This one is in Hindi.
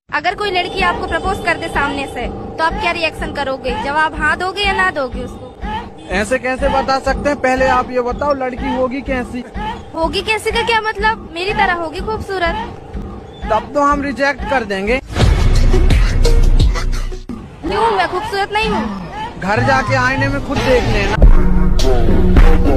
अगर कोई लड़की आपको प्रपोज कर दे सामने से तो आप क्या रिएक्शन करोगे? जवाब हाँ दोगे या ना दोगे उसको? ऐसे कैसे बता सकते हैं? पहले आप ये बताओ लड़की होगी कैसी? होगी कैसी का क्या मतलब? मेरी तरह होगी खूबसूरत। तब तो हम रिजेक्ट कर देंगे। क्यों, मैं खूबसूरत नहीं हूँ? घर जाके आईने में खुद देख लेना।